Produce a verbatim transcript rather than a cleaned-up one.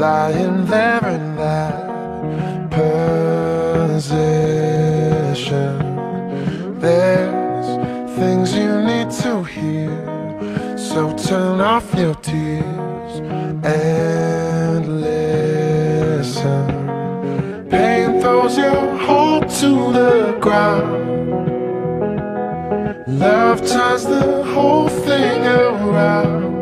lying there in that position. There's things you need to hear, so turn off your tears and listen. Pain throws your heart to the ground. Love turns the whole thing around.